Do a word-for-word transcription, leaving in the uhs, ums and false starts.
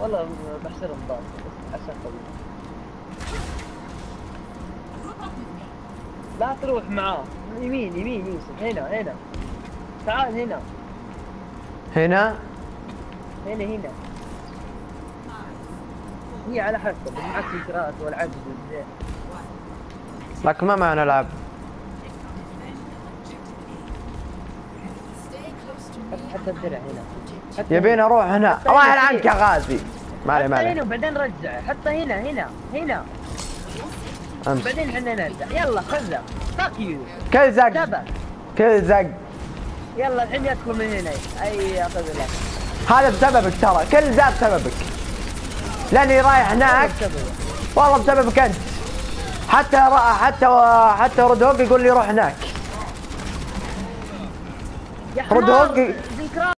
والله بحسرهم ضابط بس عشان قوي. لا تروح معاه يمين يمين يوسف هنا هنا تعال هنا هنا هنا هنا هي على حسب معك سكرات والعجز والزين. لكن ما معنا لعب. حتى الدرع هنا حتى يبينا نروح هنا. الله يلعنك يا غازي. ما عليه ما هنا عليه. وبعدين رجع حتى هنا هنا هنا امس بعدين احنا نرجع. يلا خذها فاك يو كل زق دبل. كل زق. يلا الحين يدخل من هنا. اي ياخذ لك. هذا بسببك ترى كل ذا بسببك. لاني رايح هناك والله بسببك انت. حتى رأى حتى حتى رودوق يقول لي روح هناك. يا رودوق حمار